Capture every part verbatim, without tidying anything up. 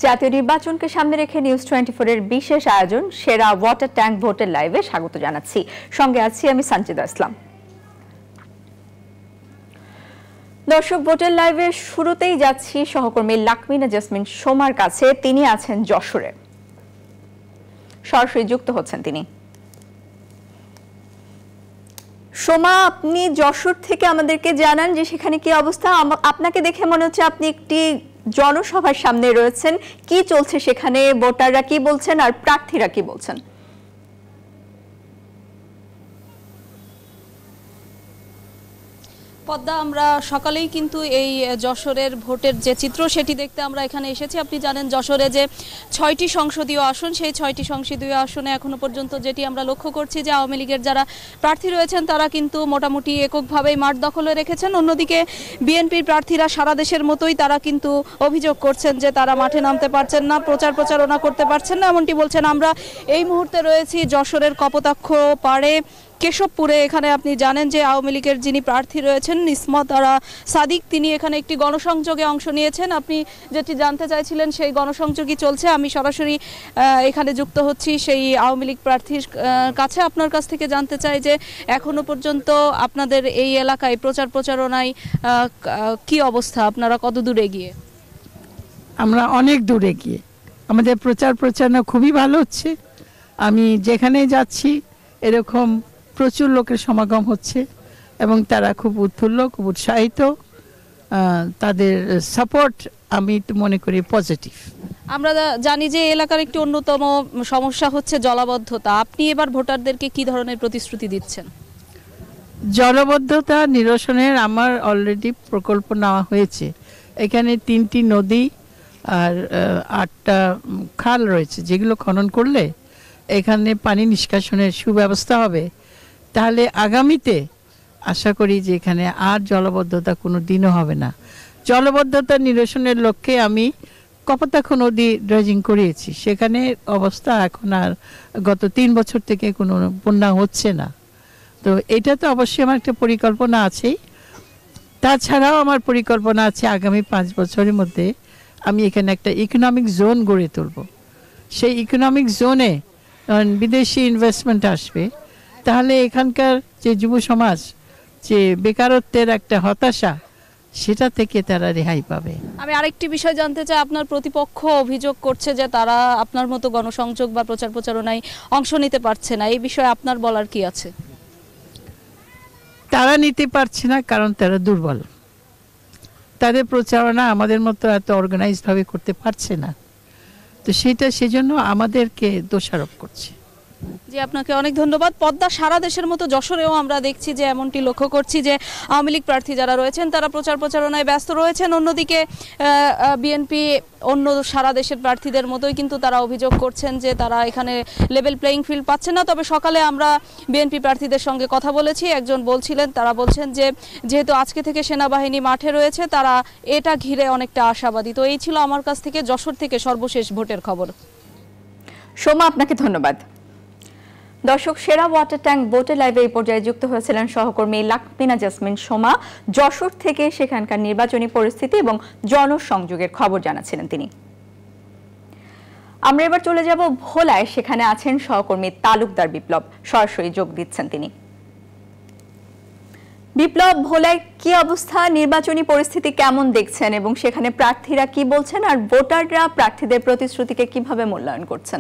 জাতীয় নির্বাচনকে সামনে রেখে নিউজ টোয়েন্টি ফোর এর বিশেষ আয়োজন সেরা ওয়াটার ট্যাঙ্ক ভোটের লাইভে স্বাগত জানাচ্ছি। সঙ্গে আছি আমি সানজিদা ইসলাম। দর্শক, ভোটের লাইভে শুরুতেই যাচ্ছি সহকর্মী লাকমিনা জেসমিন সোমার কাছে। তিনি আছেন যশোরে, সরাসরি যুক্ত হচ্ছেন তিনি। সোমা, আপনি যশোর থেকে আমাদেরকে জানান যে সেখানে কি অবস্থা। আপনাকে দেখে মনে হচ্ছে আপনি একটি জনসভার সামনে রয়েছেন। কি চলছে সেখানে, ভোটাররা কি বলছেন আর প্রার্থীরা কি বলছেন? পদ্মা, আমরা সকালেই কিন্তু এই যশোরের ভোটের যে চিত্র সেটি দেখতে আমরা এখানে এসেছি। আপনি জানেন যশোরে যে ছয়টি সংসদীয় আসন, সেই ছয়টি সংসদীয় আসনে এখনো পর্যন্ত যেটি আমরা লক্ষ্য করছি যে আওয়ামী লীগের যারা প্রার্থী রয়েছেন তারা কিন্তু মোটামুটি এককভাবেই মাঠ দখলে রেখেছেন। অন্যদিকে বিএনপির প্রার্থীরা সারা দেশের মতোই তারা কিন্তু অভিযোগ করছেন যে তারা মাঠে নামতে পারছেন না, প্রচার প্রচারণা করতে পারছেন না, এমনটি বলছেন। আমরা এই মুহূর্তে রয়েছি যশোরের কপোতাক্ষ পাড়ে কেশবপুরে। এখানে আপনি জানেন যে আওয়ামী লীগের যিনি প্রার্থী রয়েছেন ইসমত আরা সাদিক, তিনি এখানে একটি গণসংযোগে অংশ নিয়েছেন। আপনি যেটি জানতে চাইছিলেন সেই গণসংযোগই চলছে। আমি সরাসরি এখানে যুক্ত হচ্ছি সেই আওয়ামী লীগ প্রার্থীর কাছে। আপনার কাছ থেকে জানতে চাই যে এখনো পর্যন্ত আপনাদের এই এলাকায় প্রচার প্রচারণায় কি অবস্থা, আপনারা কত দূরে গিয়ে? আমরা অনেক দূরে গিয়ে, আমাদের প্রচার প্রচারণা খুবই ভালো হচ্ছে। আমি যেখানে যাচ্ছি এরকম প্রচুর লোকের সমাগম হচ্ছে এবং তারা খুব উৎফুল্ল, খুব উৎসাহিত। তাদের সাপোর্ট আমি তো মনে করি পজিটিভ। আমরা জানি যে এলাকার একটি অন্যতম সমস্যা হচ্ছে জলাবদ্ধতা। আপনি এবার ভোটারদেরকে কি ধরনের প্রতিশ্রুতি দিচ্ছেন? জলাবদ্ধতা নিরসনের আমার অলরেডি প্রকল্প নেওয়া হয়েছে। এখানে তিনটি নদী আর আটটা খাল রয়েছে, যেগুলো খনন করলে এখানে পানি নিষ্কাশনের সুব্যবস্থা হবে। তাহলে আগামীতে আশা করি যে এখানে আর জলবদ্ধতা কোনো দিনও হবে না। জলবদ্ধতা নিরসনের লক্ষ্যে আমি কপোতাক্ষ নদী ড্রেজিং করিয়েছি। সেখানে অবস্থা এখন আর গত তিন বছর থেকে কোনো বন্যা হচ্ছে না। তো এটা তো অবশ্যই আমার একটা পরিকল্পনা আছেই। তাছাড়াও আমার পরিকল্পনা আছে আগামী পাঁচ বছরের মধ্যে আমি এখানে একটা ইকোনমিক জোন গড়ে তুলব। সেই ইকোনমিক জোনে বিদেশি ইনভেস্টমেন্ট আসবে, তাহলে এখানকার যে যুব সমাজ যে বেকারত্বের একটা হতাশা, সেটা থেকে তারা রেহাই পাবে। আমি আরেকটি বিষয় জানতে চাই, আপনার প্রতিপক্ষ অভিযোগ করছে যে তারা আপনার মতো গণসংযোগ বা প্রচার প্রচারণায় অংশ নিতে পারছে না। এই বিষয়ে আপনার বলার কি আছে? তারা নিতে পারছে না কারণ তারা দুর্বল। তাদের প্রচারণা আমাদের মতো এত অর্গানাইজড ভাবে করতে পারছে না। তো সেটা সেজন্য আমাদেরকে দোষারোপ করছে। জি, আপনাকে অনেক ধন্যবাদ। পদ্মা, সারা দেশের মতো যশোরেও আমরা দেখছি যে এমনটি লক্ষ্য করছি যে আওয়ামী লীগ প্রার্থী যারা রয়েছেন তারা প্রচার প্রচারণায় ব্যস্ত রয়েছেন। অন্যদিকে বিএনপি অন্য সারা দেশের প্রার্থীদের মতোই কিন্তু তারা অভিযোগ করছেন যে তারা এখানে লেভেল প্লেয়িং ফিল্ড পাচ্ছেন না। তবে সকালে আমরা বিএনপি প্রার্থীদের সঙ্গে কথা বলেছি, একজন বলছিলেন, তারা বলছেন যে যেহেতু আজকে থেকে সেনাবাহিনী মাঠে রয়েছে তারা এটা ঘিরে অনেকটা আশাবাদী। তো এই ছিল আমার কাছ থেকে যশোর থেকে সর্বশেষ ভোটের খবর। সোমা, আপনাকে ধন্যবাদ। দর্শক, সেরা ওয়াটার ট্যাঙ্ক ভোটের লাইভে এই পর্যায়ে যুক্ত হয়েছিলেন সহকর্মী লাকমিনা জেসমিন সোমা। যশোর থেকে সেখানকার নির্বাচনী পরিস্থিতি এবং জনসংযোগের খবর জানাচ্ছিলেন তিনি। আমরা এবার চলে যাব ভোলায়। সেখানে আছেন সহকর্মী তালুকদার বিপ্লব, সরাসরি যোগ দিচ্ছেন তিনি। বিপ্লব, ভোলায় কি অবস্থা, নির্বাচনী পরিস্থিতি কেমন দেখছেন এবং সেখানে প্রার্থীরা কি বলছেন আর ভোটাররা প্রার্থীদের প্রতিশ্রুতিকে কিভাবে মূল্যায়ন করছেন?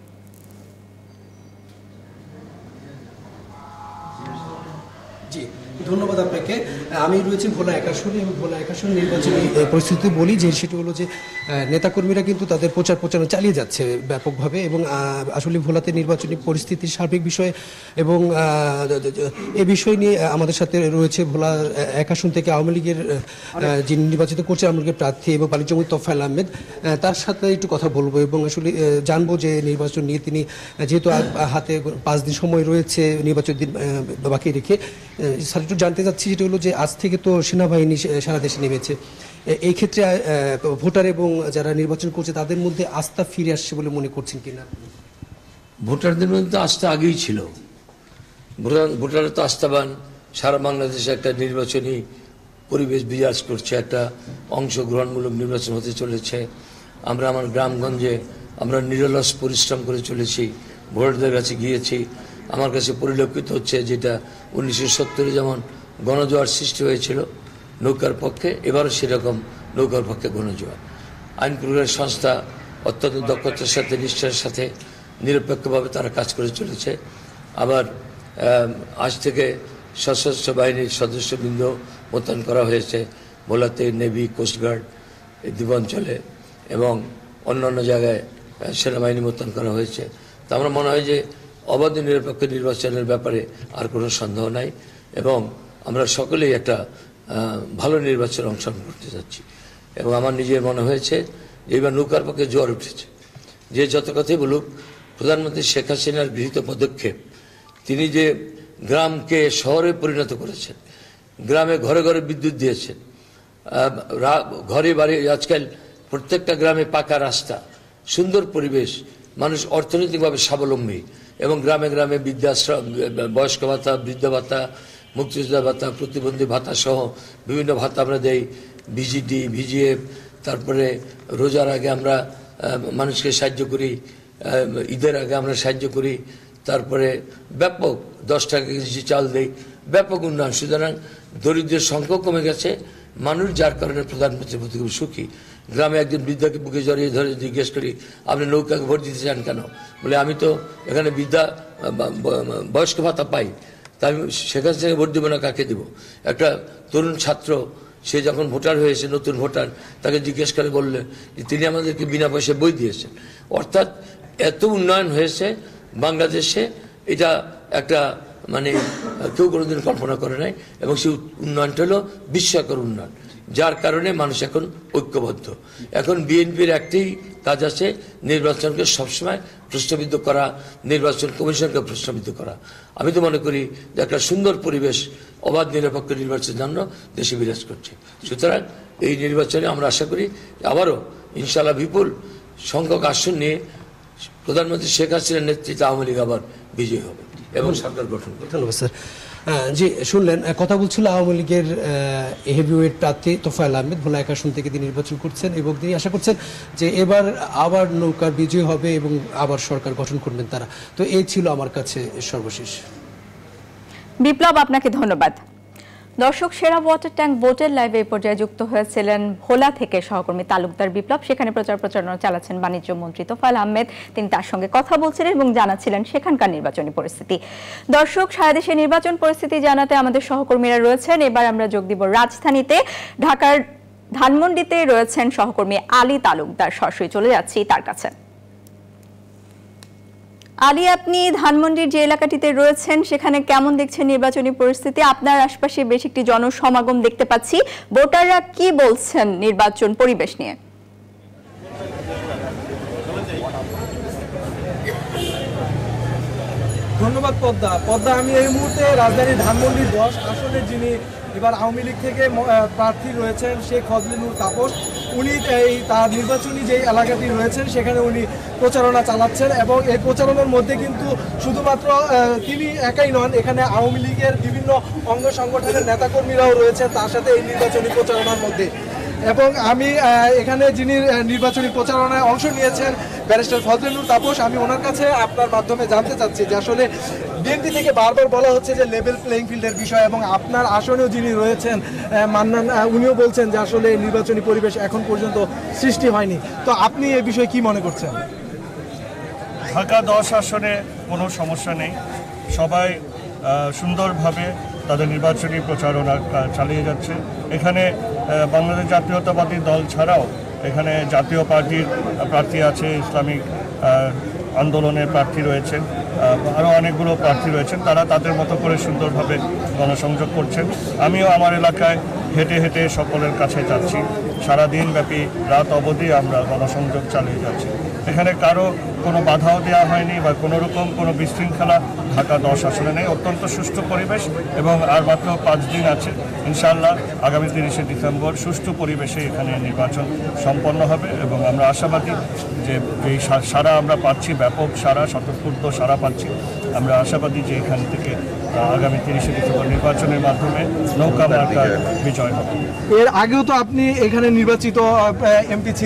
ধন্যবাদ আপনাকে। আমি রয়েছি ভোলা এক আসনে এবং ভোলা এক আসনে নির্বাচনী পরিস্থিতি বলি যে সেটি হলো যে নেতাকর্মীরা কিন্তু তাদের প্রচার প্রচারণা চালিয়ে যাচ্ছে ব্যাপকভাবে এবং আসলে ভোলাতে নির্বাচনী পরিস্থিতির সার্বিক বিষয় এবং এ বিষয় নিয়ে আমাদের সাথে রয়েছে ভোলা এক আসন থেকে আওয়ামী লীগের যিনি নির্বাচিত করছে আওয়ামী লীগের প্রার্থী এবং বাণিজ্যমন্ত্রী তোফায়েল আহমেদ, তার সাথে একটু কথা বলবো এবং আসলে জানবো যে নির্বাচন নিয়ে তিনি যেহেতু হাতে পাঁচ দিন সময় রয়েছে নির্বাচন দিন বাকি রেখে, একটু জানতে চাচ্ছি যেটা হলো যে আজ থেকে তো সেনাবাহিনী সারা দেশে নেমেছে। এই ক্ষেত্রে ভোটার এবং যারা নির্বাচন করছে তাদের মধ্যে আস্থা ফিরে আসছে বলে মনে করছেন কিনা? ভোটারদের মধ্যে আস্থা আগেই ছিল। ভোটাররা তো আস্থাবান। সারা বাংলাদেশে একটা নির্বাচনী পরিবেশ বিরাজ করছে, একটা অংশগ্রহণমূলক নির্বাচন হতে চলেছে। আমরা আমার গ্রামগঞ্জে আমরা নিরলস পরিশ্রম করে চলেছি, ভোটারদের কাছে গিয়েছি। আমার কাছে পরিলক্ষিত হচ্ছে যেটা উনিশশো সত্তরে যেমন গণজোয়ার সৃষ্টি হয়েছিল নৌকার পক্ষে, এবারও সেরকম নৌকার পক্ষে গণজোয়ার। আইন প্রয়োগের সংস্থা অত্যন্ত দক্ষতার সাথে নিষ্ঠার সাথে নিরপেক্ষভাবে তারা কাজ করে চলেছে। আবার আজ থেকে সশস্ত্র বাহিনীর সদস্যবৃন্দ মোতায়েন করা হয়েছে ভোলাতে, নেভি, কোস্টগার্ড এই দ্বীপাঞ্চলে এবং অন্যান্য জায়গায় সেনাবাহিনী মোতায়েন করা হয়েছে। তা আমার মনে হয় যে অবাধ নিরপেক্ষ নির্বাচনের ব্যাপারে আর কোনো সন্দেহ নাই এবং আমরা সকলেই একটা ভালো নির্বাচনে অংশগ্রহণ করতে যাচ্ছি। এবং আমার নিজের মনে হয়েছে যে এবার নৌকার পক্ষে জ্বর উঠেছে। যে যত কথাই বলুক, প্রধানমন্ত্রী শেখ হাসিনার গৃহীত পদক্ষেপ, তিনি যে গ্রামকে শহরে পরিণত করেছেন, গ্রামে ঘরে ঘরে বিদ্যুৎ দিয়েছেন, ঘরে বাড়ি আজকাল প্রত্যেকটা গ্রামে পাকা রাস্তা, সুন্দর পরিবেশ, মানুষ অর্থনৈতিকভাবে স্বাবলম্বী এবং গ্রামে গ্রামে বৃদ্ধাশ্রম, বয়স্ক ভাতা, বৃদ্ধ ভাতা, মুক্তিযোদ্ধা ভাতা, প্রতিবন্ধী ভাতা সহ বিভিন্ন ভাতা আমরা দেই, ভিজিডি, ভিজিএফ, তারপরে রোজার আগে আমরা মানুষকে সাহায্য করি, ঈদের আগে আমরা সাহায্য করি, তারপরে ব্যাপক দশ টাকা কেজি চাল দেই, ব্যাপক উন্নয়ন। সুতরাং দরিদ্রের সংখ্যা কমে গেছে মানুষ, যার কারণে প্রধানমন্ত্রীর প্রতি খুব সুখী। গ্রামে একজন বৃদ্ধাকে বুকে জড়িয়ে ধরে জিজ্ঞেস করি, আপনি নৌকাকে ভোট দিতে চান কেন? বলে আমি তো এখানে বৃদ্ধা বয়স্ক ভাতা পাই, তাই আমি সেখান থেকে ভোট দেবো না, কাকে দেবো? একটা তরুণ ছাত্র, সে যখন ভোটার হয়েছে, নতুন ভোটার, তাকে জিজ্ঞেস করে বললে যে তিনি আমাদেরকে বিনা পয়সায় বই দিয়েছেন। অর্থাৎ এত উন্নয়ন হয়েছে বাংলাদেশে, এটা একটা মানে কেউ কোনোদিন কল্পনা করে নাই এবং সেই উন্নয়নটা হলো বিস্ময়কর উন্নয়ন, যার কারণে মানুষ এখন ঐক্যবদ্ধ। এখন বিএনপির একটাই কাজ আছে, নির্বাচনকে সবসময় প্রশ্নবিদ্ধ করা, নির্বাচন কমিশনকে প্রশ্নবিদ্ধ করা। আমি তো মনে করি যে একটা সুন্দর পরিবেশ অবাধ নিরপেক্ষ নির্বাচনের জন্য দেশে বিরাজ করছে। সুতরাং এই নির্বাচনে আমরা আশা করি আবারও ইনশাআল্লাহ বিপুল সংখ্যক আসন নিয়ে প্রধানমন্ত্রী শেখ হাসিনার নেতৃত্বে আওয়ামী লীগ আবার বিজয়ী হবে এবং সরকার গঠন করবে। ধন্যবাদ স্যার। জি, শুনলেন কথা বলছিল আওয়ামী লীগের হেভিওয়েট প্রার্থী তোফায়েল আহমেদ, ভোলা এক আসন থেকে তিনি নির্বাচন করছেন এবং তিনি আশা করছেন যে এবার আবার নৌকার বিজয় হবে এবং আবার সরকার গঠন করবেন তারা। তো এই ছিল আমার কাছে সর্বশেষ। বিপ্লব, আপনাকে ধন্যবাদ। দর্শক, সেরা ওয়াটার ট্যাঙ্ক ভোটের লাইভে এই পর্যায়ে যুক্ত হয়েছিলেন ভোলা থেকে সহকর্মী তালুকদার বিপ্লব। সেখানে প্রচার প্রচারণা চালাচ্ছেন বাণিজ্য মন্ত্রী তোফায়েল আহমেদ। তিনি তার সঙ্গে কথা বলছিলেন এবং জানাচ্ছিলেন সেখানকার নির্বাচনী পরিস্থিতি। দর্শক, সারা দেশে নির্বাচন পরিস্থিতি জানাতে আমাদের সহকর্মীরা রয়েছেন। এবার আমরা যোগ দিব রাজধানীতে। ঢাকার ধানমন্ডিতে রয়েছেন সহকর্মী আলী তালুকদার। সরাসরি চলে যাচ্ছি তার কাছে। আলী, আপনি ধানমন্ডির যে এলাকাটিতে রয়েছেন সেখানে কেমন দেখছেন নির্বাচনী পরিস্থিতি? আপনার আশপাশে বেশ একটি জনসমাগম দেখতে পাচ্ছি, ভোটাররা কি বলছেন নির্বাচন পরিবেশ নিয়ে? ধন্যবাদ পদ্মা। পদ্মা, আমি এই মুহূর্তে রাজধানীর ধানমন্ডির দশ আসনের যিনি এবার আওয়ামী লীগ থেকে প্রার্থী রয়েছেন শেখ ফজলিনুর তাপস, উনি এই তার নির্বাচনী যে এলাকাটি রয়েছেন সেখানে উনি প্রচারণা চালাচ্ছেন এবং এই প্রচারণার মধ্যে কিন্তু শুধুমাত্র তিনি একাই নন, এখানে আওয়ামী লীগের বিভিন্ন অঙ্গ সংগঠনের নেতাকর্মীরাও রয়েছেন তার সাথে এই নির্বাচনী প্রচারণার মধ্যে। এবং আমি এখানে যিনি নির্বাচনী প্রচারণায় অংশ নিয়েছেন ব্যারিস্টার ফজলিনুর তাপস, আমি ওনার কাছে আপনার মাধ্যমে জানতে চাচ্ছি যে আসলে বিএনপি থেকে বারবার বলা হচ্ছে যে লেভেল প্লেইং ফিল্ডের বিষয় এবং আপনার আসনেও যিনি রয়েছেন মান্নান, উনিও বলছেন যে আসলে নির্বাচনী পরিবেশ এখন পর্যন্ত সৃষ্টি হয়নি। তো আপনি এই বিষয়ে কি মনে করছেন? ঢাকা দশ আসনে কোনো সমস্যা নেই, সবাই সুন্দরভাবে তাদের নির্বাচনী প্রচারণা চালিয়ে যাচ্ছে। এখানে বাংলাদেশ জাতীয়তাবাদী দল ছাড়াও এখানে জাতীয় পার্টির প্রার্থী আছে, ইসলামিক আন্দোলনের প্রার্থী রয়েছেন, আরও অনেকগুলো প্রার্থী রয়েছেন। তারা তাদের মতো করে সুন্দরভাবে গণসংযোগ করছেন। আমিও আমার এলাকায় হেঁটে হেঁটে সকলের কাছে যাচ্ছি। সারাদিন ব্যাপী রাত অবধি আমরা গণসংযোগ চালিয়ে যাচ্ছি। এখানে কারো কোনো বাধাও দেওয়া হয়নি বা কোনো রকম কোনো বিশৃঙ্খলা ঢাকা দশ আসনে নেই। অত্যন্ত সুষ্ঠু পরিবেশ এবং আর মাত্র পাঁচ দিন আছে, ইনশাআল্লাহ আগামী তিরিশে ডিসেম্বর সুষ্ঠু পরিবেশে এখানে নির্বাচন সম্পন্ন হবে এবং আমরা আশাবাদী যে এই সারা আমরা পাচ্ছি, ব্যাপক সারা, স্বতঃস্ফূর্ত সারা পাচ্ছি। আমরা আশাবাদী যে এখান থেকে আগামী তিরিশে ডিসেম্বর নির্বাচনের মাধ্যমে নৌকা মার্কার বিজয় হবে। এর আগেও তো আপনি এখানে নির্বাচিত এমপি ছিলেন,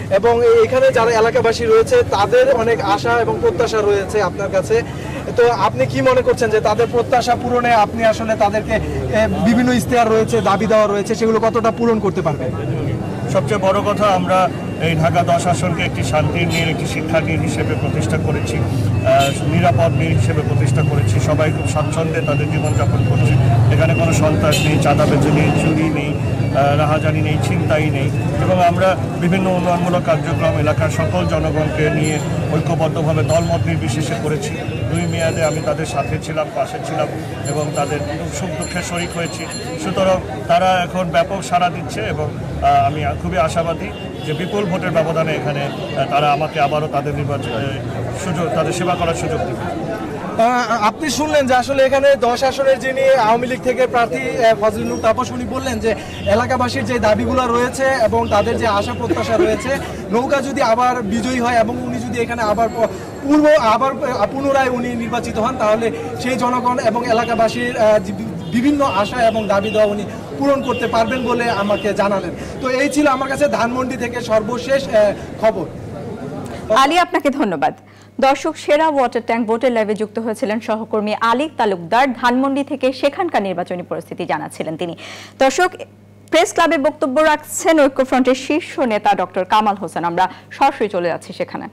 এবং এখানে যারা এলাকাবাসী রয়েছে তাদের অনেক আশা এবং প্রত্যাশা রয়েছে আপনার কাছে। তো আপনি কি মনে করছেন যে তাদের প্রত্যাশা পূরণে আপনি আসলে তাদেরকে বিভিন্ন ইশতেহার রয়েছে, দাবি দেওয়া রয়েছে, সেগুলো কতটা পূরণ করতে পারবেন? সবচেয়ে বড় কথা, আমরা এই ঢাকা দশ আসনকে একটি শান্তির নীড়, একটি শিক্ষার নীড় হিসেবে প্রতিষ্ঠা করেছি, নিরাপদ নীড় হিসেবে প্রতিষ্ঠা করেছি। সবাই খুব স্বাচ্ছন্দ্যে তাদের জীবনযাপন করছে। এখানে কোনো সন্ত্রাস নেই, চাঁদাবাজি নেই, চুরি নেই, রাহাজানি নেই, ছিনতাই নেই। এবং আমরা বিভিন্ন উন্নয়নমূলক কার্যক্রম এলাকার সকল জনগণকে নিয়ে ঐক্যবদ্ধভাবে দলমত নির্বিশেষে করেছি। দুই মেয়াদে আমি তাদের সাথে ছিলাম, পাশে ছিলাম এবং তাদের সুখ দুঃখে শরিক হয়েছি। সুতরাং তারা এখন ব্যাপক সাড়া দিচ্ছে এবং আমি খুবই আশাবাদী যে বিপুল ভোটের ব্যবধানে এখানে তারা আমাকে আবারও তাদের নির্বাচন সুযোগ, তাদের সেবা করার সুযোগ দেবে। আপনি শুনলেন যে আসলে এখানে দশ আসনের যিনি আওয়ামী লীগ থেকে প্রার্থী ফজলে নূর তাপস, উনি বললেন যে এলাকাবাসীর যে দাবিগুলো রয়েছে এবং তাদের যে আশা প্রত্যাশা রয়েছে, নৌকা যদি আবার বিজয়ী হয় এবং উনি যদি এখানে আবার পূর্ব আবার পুনরায় উনি নির্বাচিত হন, তাহলে সেই জনগণ এবং এলাকাবাসীর বিভিন্ন আশা এবং দাবি দেওয়া উনি পূরণ করতে পারবেন বলে আমাকে জানালেন। তো এই ছিল আমার কাছে ধানমন্ডি থেকে সর্বশেষ খবর। আলী, আপনাকে ধন্যবাদ। দর্শক, সেরা ওয়াটার ট্যাঙ্ক ভোটের লাইভে যুক্ত হয়েছিলেন সহকর্মী আলী তালুকদার। ধানমন্ডি থেকে সেখানকার নির্বাচনী পরিস্থিতি জানাচ্ছিলেন তিনি। দর্শক, প্রেস ক্লাবে বক্তব্য রাখছেন ঐক্যফ্রন্টের শীর্ষ নেতা ডক্টর কামাল হোসেন। আমরা সরাসরি চলে যাচ্ছি সেখানে।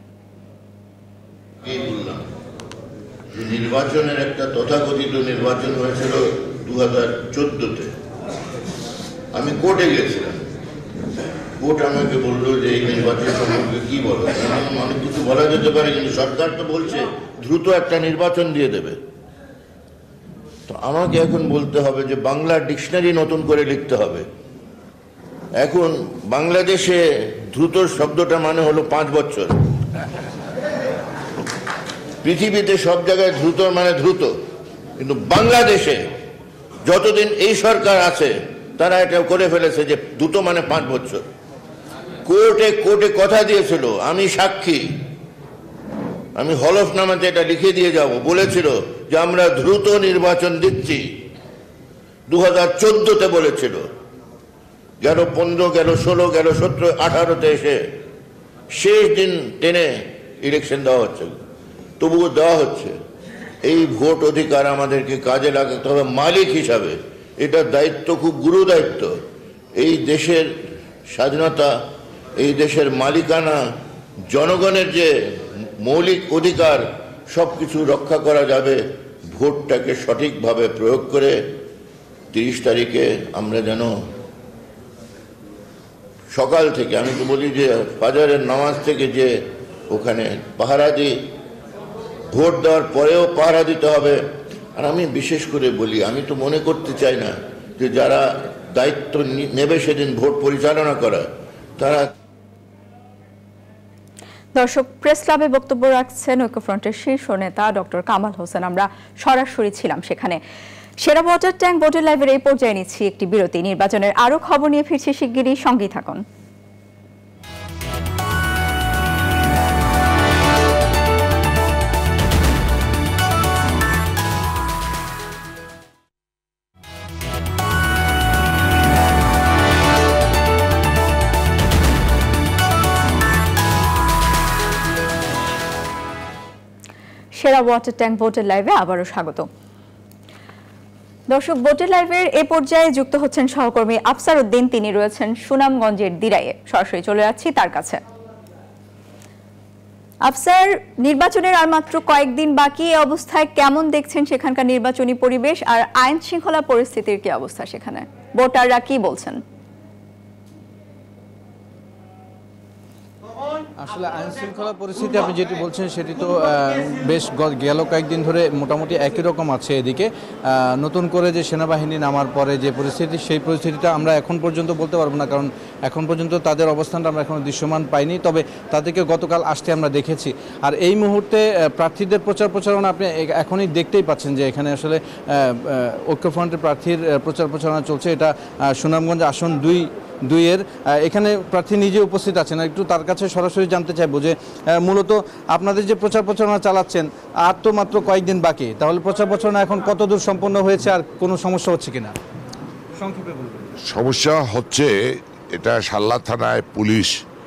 নির্বাচনের একটা তথাকথিত নির্বাচন হয়েছিল দু হাজার চোদ্দতে। আমি কোর্টে গেছিলাম। কোর্ট আমাকে বললো যে এই নির্বাচন সম্পর্কে কি বলো। অনেক কিছু বলা যেতে পারে, কিন্তু সরকার তো বলছে দ্রুত একটা নির্বাচন দিয়ে দেবে। তো আমাকে এখন বলতে হবে যে বাংলা ডিকশনারি নতুন করে লিখতে হবে। এখন বাংলাদেশে দ্রুত শব্দটা মানে হলো পাঁচ বছর। পৃথিবীতে সব জায়গায় দ্রুত মানে দ্রুত, কিন্তু বাংলাদেশে যতদিন এই সরকার আছে তারা এটা করে ফেলেছে যে দ্রুত মানে পাঁচ বছর। কোর্টে কোর্টে কথা দিয়েছিল, আমি সাক্ষী, আমি হলফনামাতে এটা লিখে দিয়ে যাব, বলেছিল যে আমরা দ্রুত নির্বাচন দিচ্ছি। দু হাজার চোদ্দতে বলেছিল, গেল পনেরো, গেল ষোলো, গেল সতেরো, আঠারোতে এসে শেষ দিন টেনে ইলেকশন দেওয়া হচ্ছে, তবুও দেওয়া হচ্ছে। এই ভোট অধিকার আমাদেরকে কাজে লাগাতে হবে মালিক হিসাবে। এটার দায়িত্ব খুব গুরু দায়িত্ব। এই দেশের স্বাধীনতা, এই দেশের মালিকানা, জনগণের যে মৌলিক অধিকার, সব কিছু রক্ষা করা যাবে ভোটটাকে সঠিকভাবে প্রয়োগ করে। তিরিশ তারিখে আমরা যেন সকাল থেকে, আমি তো বলি যে ফাজরের নামাজ থেকে যে ওখানে পাহারা দিই, ভোট দেওয়ার পরেও পাহারা দিতে হবে। আর আমি বিশেষ করে বলি, আমি তো মনে করতে চাই না যে যারা দায়িত্ব নেবে সেদিন ভোট পরিচালনা করা, তারা। দর্শক, প্রেস ক্লাবে বক্তব্য রাখছেন ঐক্যফ্রন্টের শীর্ষ নেতা ডক্টর কামাল হোসেন। আমরা সরাসরি ছিলাম সেখানে। সেরা ওয়াটার ট্যাঙ্ক ভোটের লাইভের এই পর্যায়ে নিচ্ছি একটি বিরতি। নির্বাচনের আরো খবর নিয়ে ফিরছি শিগগিরই, সঙ্গেই থাকুন। সেরা ওয়াটার ট্যাঙ্ক ভোটের লাইভে আবারও স্বাগত। দর্শক, ভোটের লাইভের এ পর্যায়ে যুক্ত হচ্ছেন সহকর্মী আফসার উদ্দিন। তিনি রয়েছেন সুনামগঞ্জের দিরাইয়ে। সরাসরি চলে যাচ্ছি তার কাছে। আফসার, নির্বাচনের আর মাত্র কয়েকদিন বাকি, এই অবস্থায় কেমন দেখছেন সেখানকার নির্বাচনী পরিবেশ আর আইন শৃঙ্খলা পরিস্থিতির কি অবস্থা সেখানে? ভোটাররা কি বলছেন? আসলে আইন শৃঙ্খলা পরিস্থিতি আপনি যেটি বলছেন সেটি তো বেশ গেল কয়েকদিন ধরে মোটামুটি একই রকম আছে। এদিকে নতুন করে যে সেনাবাহিনী নামার পরে যে পরিস্থিতি, সেই পরিস্থিতিটা আমরা এখন পর্যন্ত বলতে পারবো না, কারণ এখন পর্যন্ত তাদের অবস্থানটা আমরা এখনো দৃশ্যমান পাইনি। তবে তাদেরকে গতকাল আসতে আমরা দেখেছি। আর এই মুহূর্তে প্রার্থীদের প্রচার প্রচারণা আপনি এখনই দেখতেই পাচ্ছেন যে এখানে আসলে ঐক্যফ্রন্টের প্রার্থীর প্রচার প্রচারণা চলছে। এটা সুনামগঞ্জ আসন দুই দুইয়ের এখানে প্রার্থী নিজে উপস্থিত আছেন। একটু তার কাছে সরাসরি জানতে চাইবো যে মূলত আপনাদের যে প্রচার প্রচারণা চালাচ্ছেন, আর তো মাত্র কয়েকদিন বাকি, তাহলে প্রচার প্রচারণা এখন কতদূর সম্পন্ন হয়েছে আর কোনো সমস্যা হচ্ছে কিনা সংক্ষেপে বলবেন? সমস্যা হচ্ছে, এটা সাল্লা থানায় পুলিশ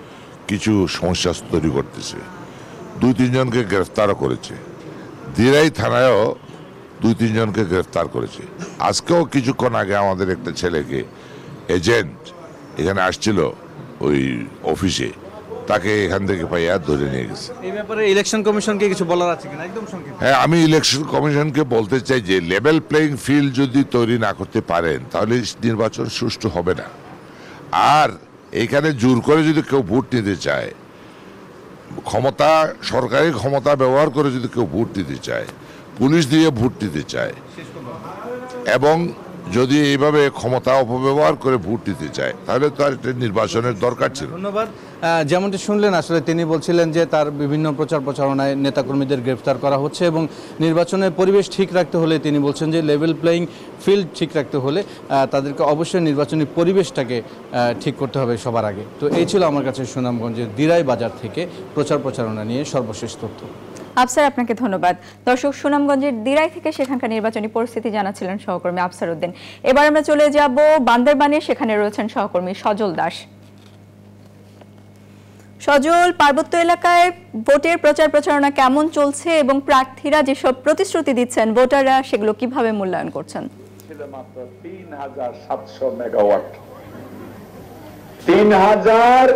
কিছু সমস্যা তৈরি করতেছে। দুই তিনজনকে গ্রেফতারও করেছে, দিরাই থানায়ও দুই তিনজনকে গ্রেফতার করেছে। আজকেও কিছুক্ষণ আগে আমাদের একটা ছেলেকে এজেন্ট এখানে আসছিল ওই অফিসে, তাকে এখান থেকে পাইয়া ধরে নিয়ে গেছে। এই ব্যাপারে ইলেকশন কমিশনকে কিছু বলার আছে কিনা একদম সংক্ষেপে? হ্যাঁ, আমি ইলেকশন কমিশনকে বলতে চাই যে লেভেল প্লেইং ফিল্ড যদি তৈরি না করতে পারেন তাহলে নির্বাচন সুষ্ঠু হবে না। আর এইখানে জোর করে যদি কেউ ভোট নিতে চায়, ক্ষমতা সরকারি ক্ষমতা ব্যবহার করে যদি কেউ ভোট দিতে চায়, পুলিশ দিয়ে ভোট দিতে চায়, এবং যদি এইভাবে ক্ষমতা অপব্যবহার করে ভোট দিতে চায় তাহলে তো আর একটা নির্বাচনের দরকার ছিল। ধন্যবাদ। যেমনটি শুনলেন, আসলে তিনি বলছিলেন যে তার বিভিন্ন প্রচার প্রচারণায় নেতাকর্মীদের গ্রেফতার করা হচ্ছে এবং নির্বাচনের পরিবেশ ঠিক রাখতে হলে তিনি বলছেন যে লেভেল প্লেইং ফিল্ড ঠিক রাখতে হলে তাদেরকে অবশ্যই নির্বাচনী পরিবেশটাকে ঠিক করতে হবে সবার আগে। তো এই ছিল আমার কাছে সুনামগঞ্জের দিরাই বাজার থেকে প্রচার প্রচারণা নিয়ে সর্বশেষ তথ্য। আফসার, আপনাকে ধন্যবাদ। দর্শক, সুনামগঞ্জের দিরাই থেকে সেখানকার নির্বাচনী পরিস্থিতি জানাচ্ছিলেন সহকর্মী আফসার উদ্দিন। এবার আমরা চলে যাব বান্দরবানে, সেখানে রয়েছেন সহকর্মী সজল দাস। সজল, পার্বত্য এলাকায় ভোটের প্রচার প্রচারণা কেমন চলছে এবং প্রার্থীরা যেসব প্রতিশ্রুতি দিচ্ছেন ভোটাররা সেগুলো কিভাবে মূল্যায়ন করছেন? ছিল মাত্র তিন হাজার সাতশো মেগাওয়াট। তিন হাজার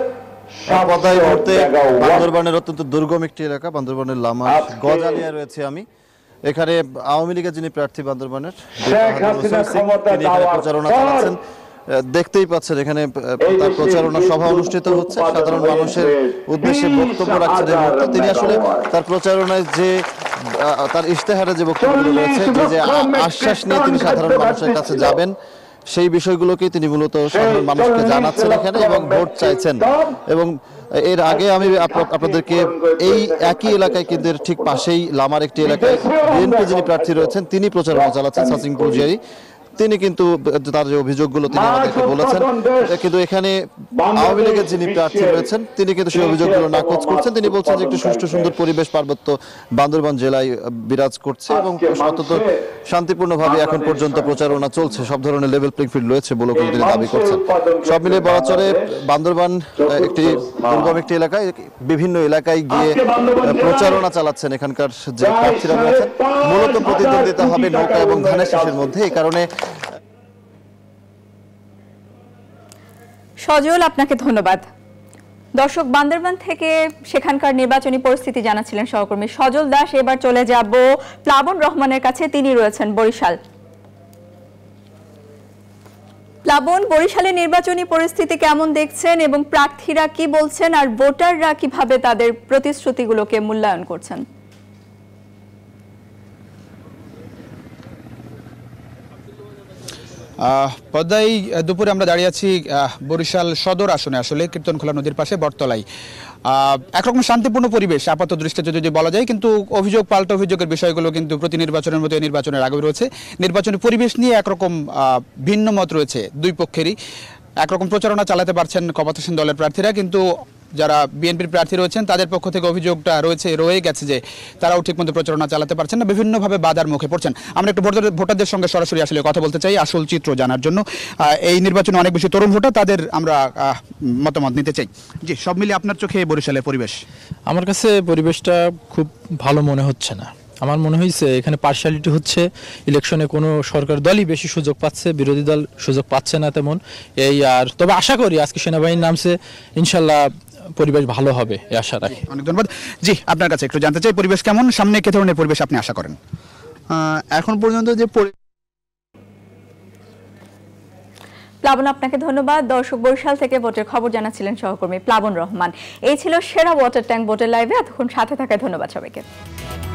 বান্দরবানের অত্যন্ত দুর্গম একটি এলাকা, বান্দরবানের লামা গজালিয়া রয়েছে আমি। এখানে আওয়ামী লীগের যিনি প্রার্থী বান্দরবানের প্রচারণা চালাচ্ছেন, দেখতেই পাচ্ছেন এখানে তার প্রচারণা সভা অনুষ্ঠিত হচ্ছে, সাধারণ মানুষের উদ্দেশ্যে বক্তব্য রাখছেন এই মুহূর্তে। তিনি আসলে তার প্রচারণায় যে তার ইশতেহারে যে বক্তব্যগুলো রয়েছে, যে আশ্বাস নিয়ে তিনি সাধারণ মানুষের কাছে যাবেন, সেই বিষয়গুলোকেই তিনি মূলত সাধারণ মানুষকে জানাচ্ছেন এখানে এবং ভোট চাইছেন। এবং এর আগে আমি আপনাদেরকে এই একই এলাকায় কিন্তু ঠিক পাশেই লামার একটি এলাকায় বিএনপি যিনি প্রার্থী রয়েছেন তিনি প্রচারণা চালাচ্ছেন, সাসিং পুজিয়ারি। তিনি কিন্তু তার যে অভিযোগগুলো তিনি আমাদেরকে বলেছেন, কিন্তু এখানে আওয়ামী লীগের যিনি প্রার্থী রয়েছেন তিনি কিন্তু সেই অভিযোগগুলো নাকচ করছেন। তিনি বলছেন যে একটি সুষ্ঠু সুন্দর পরিবেশ পার্বত্য বান্দরবান জেলায় বিরাজ করছে এবং অত্যন্ত শান্তিপূর্ণভাবে এখন পর্যন্ত প্রচারণা চলছে, সব ধরনের লেভেল প্লেইং ফিল্ড রয়েছে বলে তিনি দাবি করছেন। সব মিলিয়ে বলা চলে বান্দরবান একটি দুর্গম একটি এলাকায়, বিভিন্ন এলাকায় গিয়ে প্রচারণা চালাচ্ছেন এখানকার যে প্রার্থীরা রয়েছেন। মূলত প্রতিদ্বন্দ্বিতা হবে নৌকা এবং ধানের শীষের মধ্যে। এই কারণে সজল, আপনাকে ধন্যবাদ। দর্শক, বান্দরবান থেকে সেখানকার নির্বাচনী পরিস্থিতি জানাচ্ছিলেন সহকর্মী সজল দাস। এবার চলে যাব প্লাবন রহমানের কাছে, তিনি রয়েছেন বরিশাল। প্লাবন, বরিশালের নির্বাচনী পরিস্থিতি কেমন দেখছেন এবং প্রার্থীরা কি বলছেন আর ভোটাররা কিভাবে তাদের প্রতিশ্রুতিগুলোকে মূল্যায়ন করছেন? পদ্মায় দুপুরে আমরা দাঁড়িয়ে আছি বরিশাল সদর আসনে, আসলে কীর্তনখোলা নদীর পাশে বটতলায়। একরকম শান্তিপূর্ণ পরিবেশ আপাত দৃষ্টিতে যদি বলা যায়, কিন্তু অভিযোগ পাল্টা অভিযোগের বিষয়গুলো কিন্তু প্রতি নির্বাচনের মতো নির্বাচনের আগে রয়েছে। নির্বাচনী পরিবেশ নিয়ে একরকম ভিন্ন মত রয়েছে দুই পক্ষেরই। একরকম প্রচারণা চালাতে পারছেন ক্ষমতাসীন দলের প্রার্থীরা, কিন্তু যারা বিএনপির প্রার্থী রয়েছেন তাদের পক্ষ থেকে অভিযোগটা রয়েছে রয়ে গেছে যে তারাও ঠিকমতো প্রচারণা চালাতে পারছেন না, বিভিন্নভাবে বাধার মুখে পড়ছেন। আমরা একটু ভোটারদের সঙ্গে সরাসরি আসলে কথা বলতে চাই আসল চিত্র জানার জন্য। এই নির্বাচনে অনেক বেশি তরুণ ভোটার, তাদের আমরা মতামত নিতে চাই। জি, সব মিলিয়ে আপনার চোখে বরিশালের পরিবেশ? আমার কাছে পরিবেশটা খুব ভালো মনে হচ্ছে না। আমার মনে হয়েছে এখানে পার্শিয়ালিটি হচ্ছে, ইলেকশনে কোনো সরকার দলই বেশি সুযোগ পাচ্ছে, বিরোধী দল সুযোগ পাচ্ছে না তেমন। এই আর তবে আশা করি আজকে সেনাবাহিনী নামছে, ইনশাল্লাহ পরিবেশ ভালো হবে এই আশা রাখি। অনেক ধন্যবাদ। জি, আপনার কাছে একটু জানতে চাই পরিবেশ কেমন, সামনে কি ধরনের পরিবেশ আপনি আশা করেন? এখন পর্যন্ত যে প্লাবন, আপনাকে ধন্যবাদ। দর্শক, বরিশাল থেকে ভোটের খবর জানাচ্ছিলেন সহকর্মী প্লাবন রহমান। এই ছিল সেরা ওয়াটার ট্যাঙ্ক ভোটের লাইভে। এতক্ষণ সাথে থাকায় ধন্যবাদ সবাইকে।